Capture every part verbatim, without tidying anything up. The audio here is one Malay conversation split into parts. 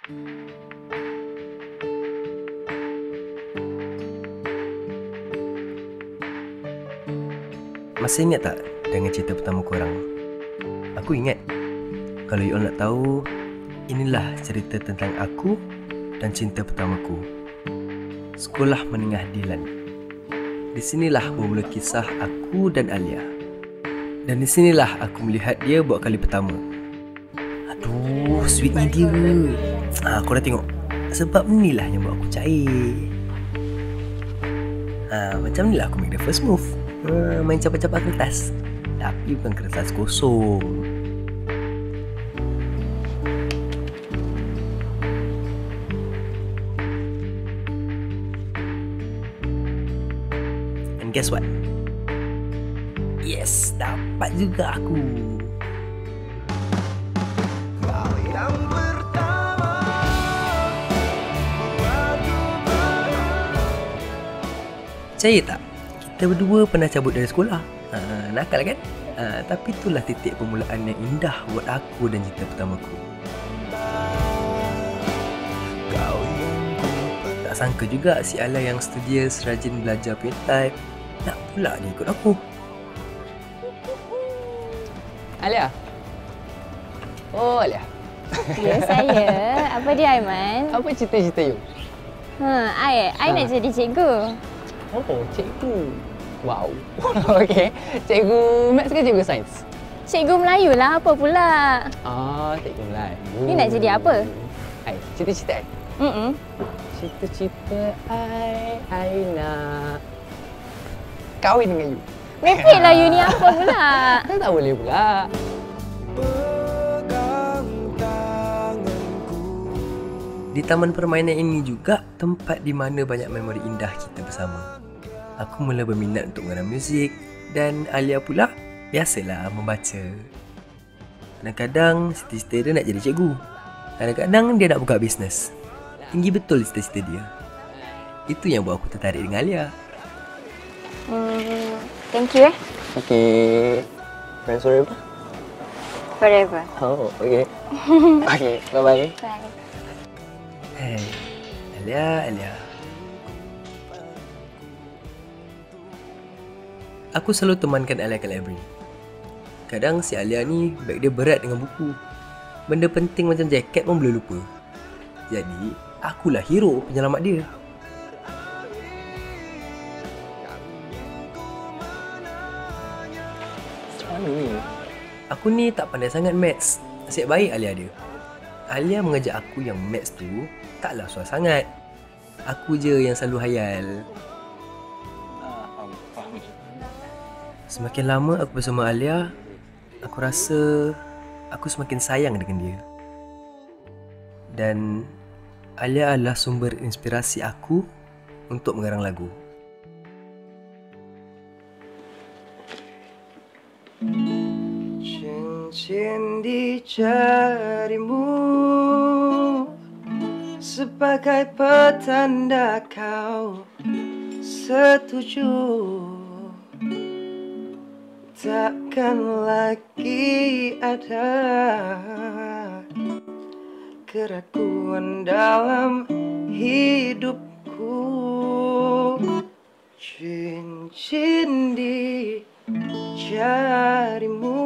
Masih ingat tak dengan cerita pertama korang? Aku ingat. Kalau you all nak tahu, inilah cerita tentang aku dan cinta pertamaku. Sekolah Menengah Dilan. Di sinilah bermula kisah aku dan Alia. Dan di sinilah aku melihat dia buat kali pertama. Aduh, sweetnya dia. Ah, kau dah tengok. Sebab inilah yang buat aku cair. Ah, macam inilah aku make the first move. Ha, main capak-capak kertas. Tapi bukan kertas kosong. And guess what? Yes, dapat juga aku. Percaya tak? Kita berdua pernah cabut dari sekolah. Ha, nakal kan? Ha, tapi itulah titik permulaan yang indah buat aku dan cinta pertamaku. Tak sangka juga si Alia yang studious, rajin belajar punya type, nak pula dia ikut aku. Alia? Oh, Alia. Ya, saya. Apa dia, Aiman? Apa cita-cita you? Ha, I, I ha. nak jadi cikgu. Oh, cikgu. Wow. Okey. Cikgu Maths ke cikgu Sains? Cikgu Melayu lah, apa pula? Ah, cikgu Melayu. Ni nak jadi apa? Ai, cita-cita ai? Mm-mm. Cita-cita ai, ai nak kahwin dengan you. Merepek lah you ni, apa pula? Tak, tak boleh pula. Di taman permainan ini juga tempat di mana banyak memori indah kita bersama. Aku mula berminat untuk mengenal muzik dan Alia pula biasalah membaca. Kadang-kadang cita-cita dia nak jadi cikgu. Kadang-kadang dia nak buka bisnes. Tinggi betul cita-cita dia. Itu yang buat aku tertarik dengan Alia. Hmm, thank you eh. Okey. Friends forever? Forever. Oh, okey. Okey, bye-bye. Bye. Hey, Alia, Alia. Aku selalu temankan Alia ke library. Kadang si Alia ni beg dia berat dengan buku. Benda penting macam jaket pun boleh lupa. Jadi, akulah hero penyelamat dia. Macam mana ni? Aku ni tak pandai sangat maths. Nasib baik Alia ada. Alia mengajak aku yang maths tu taklah susah sangat. Aku je yang selalu hayal. Semakin lama aku bersama Alia, aku rasa aku semakin sayang dengan dia. Dan Alia adalah sumber inspirasi aku untuk mengarang lagu. Cincin di jarimu sebagai petanda kau setuju. Takkan lagi ada keraguan dalam hidupku. Cincin di jarimu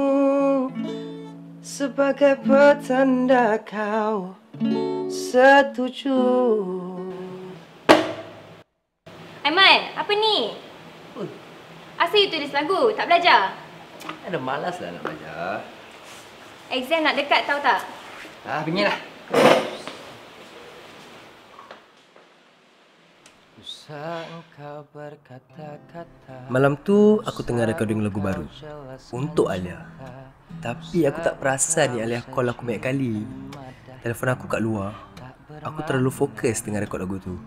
sebagai petanda kau setuju. Aiman, apa ni? Asal you tulis lagu? Tak belajar? Ada malas lah nak belajar. Exam nak dekat tahu tak? Ah, beginilah. Malam tu aku tengah recording lagu baru untuk Alia. Tapi aku tak perasan ni Alia call aku banyak kali. Telefon aku kat luar. Aku terlalu fokus tengah rekod lagu tu.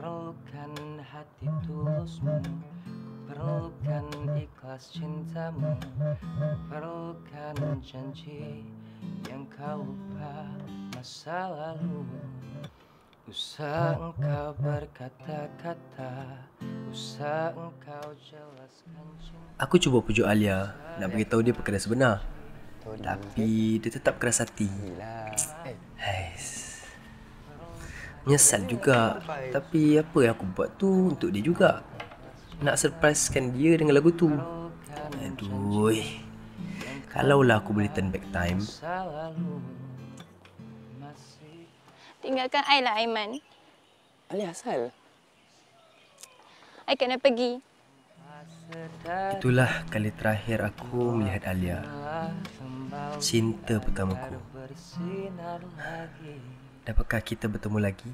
Perlukan ikhlas cintamu, perlukan janji yang kau lupa masa lalu. Usah engkau berkata-kata, usah engkau jelaskan cinta. Aku cuba pujuk Alia nak beritahu dia perkara sebenar. Tapi dia tetap keras hati. Hais. Menyesal juga. Tapi apa yang aku buat tu untuk dia juga. Nak surprisekan dia dengan lagu tu. Aduh. Kalaulah aku boleh turn back time. Tinggalkan I lah, Aiman. Alia, asal? I kena pergi. Itulah kali terakhir aku melihat Alia. Cinta pertamaku. Dapatkah kita bertemu lagi?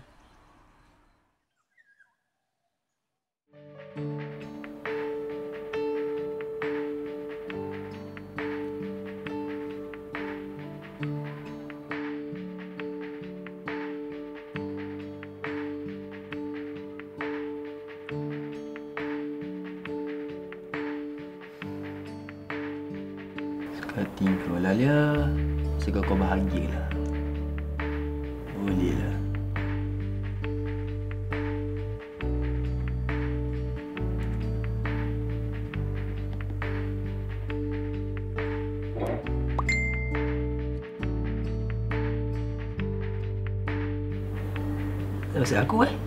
Hati kau lah, Alia. Semoga kau bahagialah. Bolehlah. Maksud aku eh?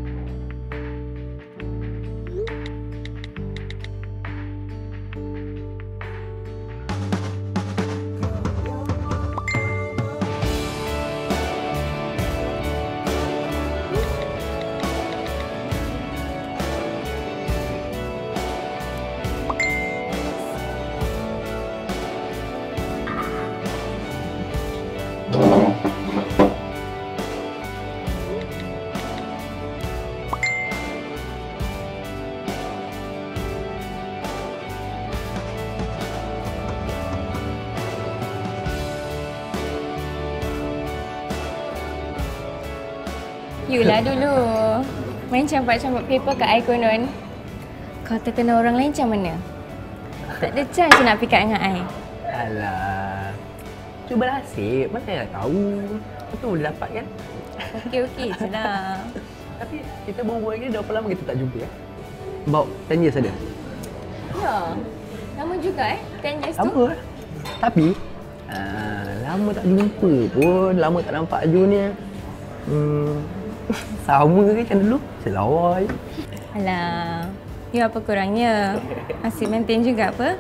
Yulah dulu. Main campak-campak paper kat I konon. Kau terkena orang lain macam mana? Tak ada chance nak pick up dengan I. Alah. Cuba nasib. Mana yang tahu. Itu boleh dapat kan? Okey-okey je lah. Tapi kita berbual ni dah berapa lama kita tak jumpa ya? About ten years ada? Ya. Lama juga eh. ten years tu. Lama lah. Tapi, uh, lama tak jumpa pun. Lama tak nampak Ju ni. Hmm, sama ke macam dulu? Selawai. Alah. Ya apa kurangnya. Masih maintain juga apa?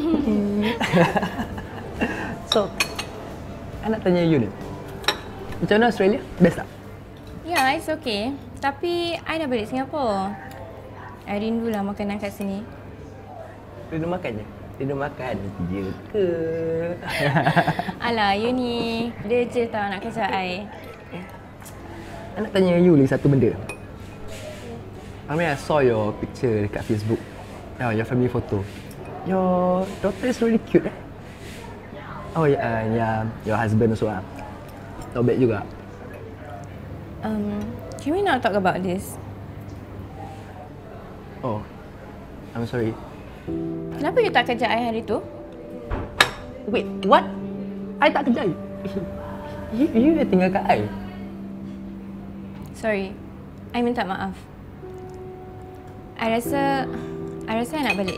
So, I nak tanya you ni. Macam mana Australia? Best tak? Ya, it's okay. Tapi I dah balik Singapura. I rindulah makanan kat sini. Rindu makan je? Rindu makan je ke? Alah, you ni. Dia je tau nak kerja I. I nak tanya you lagi satu benda. I mean, I saw your picture dekat Facebook. Oh, your family photo. Your daughter is really cute eh? Oh, yeah, uh, yeah, your husband also ah. Not bad juga. Um, can we not talk about this? Oh, I'm sorry. Kenapa you tak kerja I hari tu? Wait, what? I tak kerja. You, you dah tinggal kat I? Sorry, I minta maaf. I rasa, I rasa I nak balik.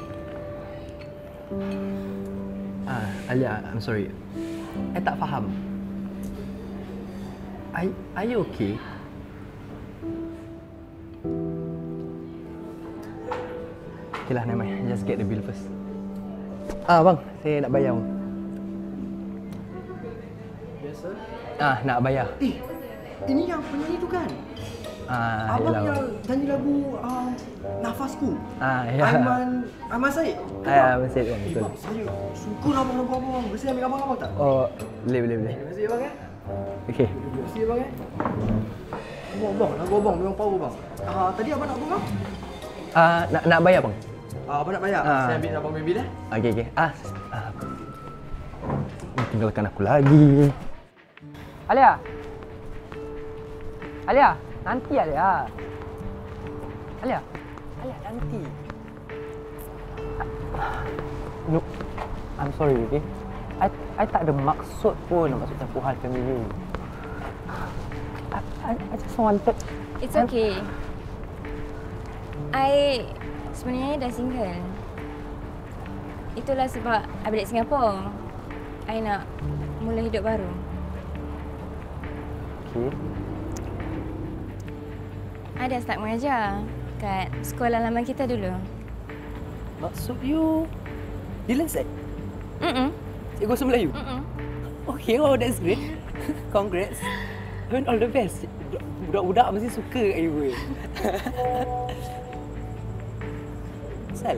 Ah, Alia, I'm sorry. I tak faham. Are, are you okay? Okay lah, never mind. Just get the bill first. Ah, bang, saya nak bayar. Yes, sir. Ah, nak bayar. Eh, ini yang penyanyi tu kan? Ah, Abang yelah. yang nyanyi lagu uh, Nafasku. Ah, ya. Aiman, Aiman Said. Ah, Masjid bang, Eh, betul. bang, saya suka lah abang lagu abang. Boleh saya ambil abang abang tak? Oh, boleh, boleh, boleh. Terima kasih abang eh. Okay. Terima kasih abang eh. Abang, abang, lagu abang memang power bang. Ah, tadi abang nak apa bang? Ah, nak nak bayar bang? Ah, abang nak bayar? Ah. Saya ambil abang punya bil eh. Okay, okay. Ah, ah. Ni tinggalkan aku lagi. Alia. Alia, nanti Alia. Alia. Alia, nanti. No, I'm sorry, okay? I, I tak ada maksud pun nak masuk campur hal family you. I, I, I just wanted... It's okay. I sebenarnya dah single. Itulah sebab I balik Singapura. I nak mula hidup baru. Okay. Ada start mengajar kat sekolah lama kita dulu. Maksud you Dylan Set? Mm-mm. Cikgu bahasa Melayu? Mm-mm. Okay, wow, that's great. Congrats. I mean, all the best. Budak-budak mesti suka kat you. eh. Sal,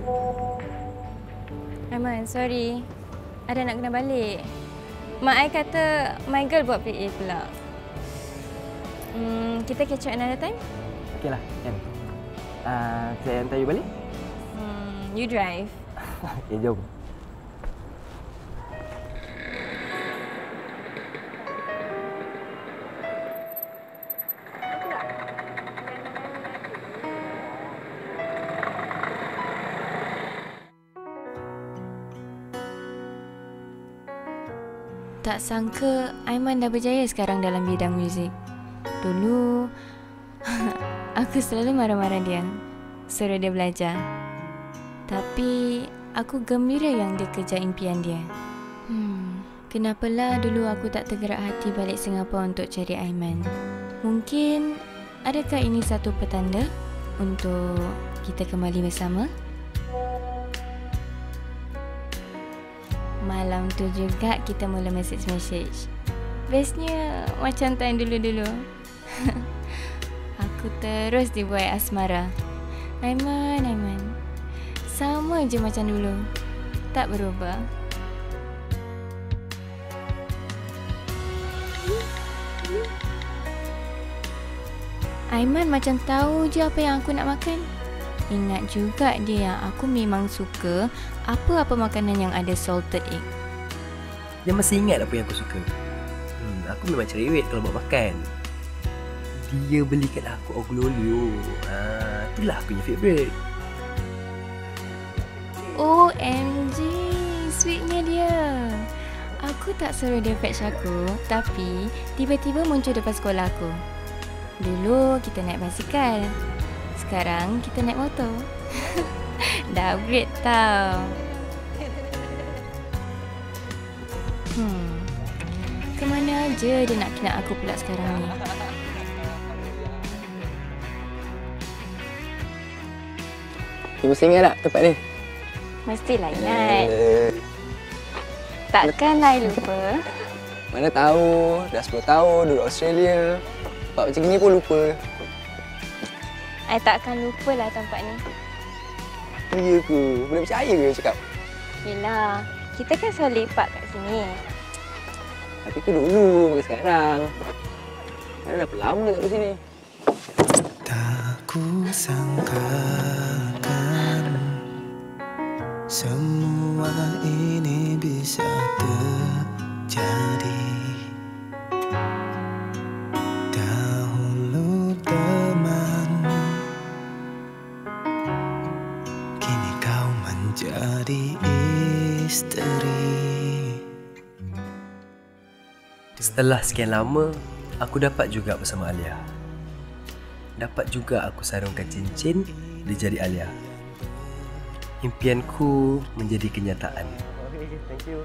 Aiman, sorry. Ada nak kena balik. Mak I kata my girl buat P A pula. Hmm, kita catch up another time? okay lah, kan? Uh, saya hantar you balik? Hmm, you drive. Okay, jom. Tak sangka Aiman dah berjaya sekarang dalam bidang muzik. Dulu, aku selalu marah-marah dia, suruh dia belajar. Tapi, aku gembira yang dia kejar impian dia. Hmm, kenapalah dulu aku tak tergerak hati balik Singapura untuk cari Aiman? Mungkin, adakah ini satu petanda untuk kita kembali bersama? Malam tu juga kita mula message-message. Bestnya macam time dulu-dulu. Aku terus dibuai asmara. Aiman, Aiman. Sama je macam dulu. Tak berubah. Aiman macam tahu je apa yang aku nak makan. Ingat juga dia yang aku memang suka apa-apa makanan yang ada salted egg. Dia masih ingat apa yang aku suka. Hmm, aku memang cerewet kalau buat makan. Dia belikan aku aglio olio. Ha, itulah aku punya favourite. O M G, sweetnya dia. Aku tak suruh dia fetch aku, tapi tiba-tiba muncul depan sekolah aku. Dulu kita naik basikal. Sekarang kita naik motor. Dah upgrade tau. Hmm. Kemana aja dia nak kena aku pula sekarang ni? You mesti ingat tak tempat ni? Mestilah ingat. Takkan I lupa. Mana tahu, dah sepuluh tahun duduk Australia. Tempat macam ni pun lupa. I takkan lupalah tempat ni. Ya ke? Boleh percaya ke cakap? Yelah, kita kan selalu lepak kat sini. Tapi tu dulu, bukan sekarang. Mana dah berapa lama tak duduk sini? Tak kusangkakan semua ini bisa terjadi. Dahulu teman, kini kau menjadi istri. Setelah sekian lama, aku dapat juga bersama Alia. Dapat juga aku sarungkan cincin di jari Alia. Impianku menjadi kenyataan. Okay, thank you.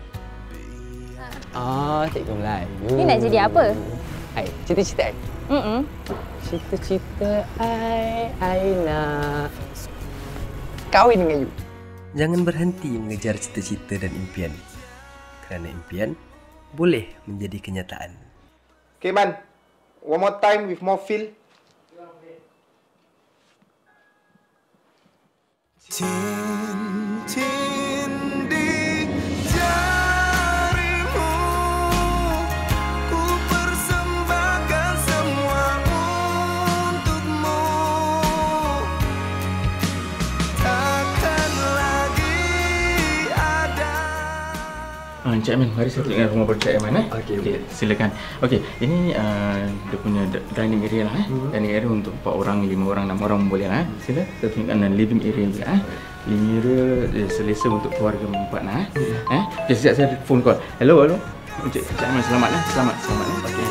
Ah, cikgu Melayu. Ni nak jadi apa? Hai, cita-cita I. Mm-mm. Cita-cita I, I nak kahwin dengan you. Jangan berhenti mengejar cita-cita dan impian. Kerana impian boleh menjadi kenyataan. Okay, man. One more time with more feel. Cincin di jarimu, ku persembahkan semua untukmu. Takkan lagi ada. Ah, Encik Aiman, mari saya tunjukkan rumah baru Encik Aiman eh. Okey, okay, silakan. Okey, ini uh, dia punya dining area lah eh. Hmm. Dining area untuk empat orang, lima orang, enam orang boleh lah eh. Sila kita tunjukkan living area juga eh. Living area eh, selesa untuk keluarga empat lah eh. Hmm. Eh, okay, sekejap saya phone call. Hello, hello. Encik, Encik Aiman selamat eh. Selamat, selamat eh. Okey.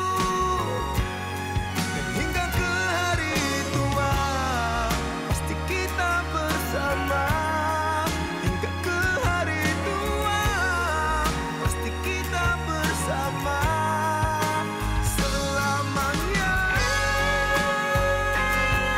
Hingga ke hari tua, pasti kita bersama. Hingga ke hari tua, pasti kita bersama selamanya.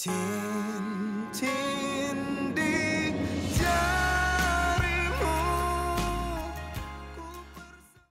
cinta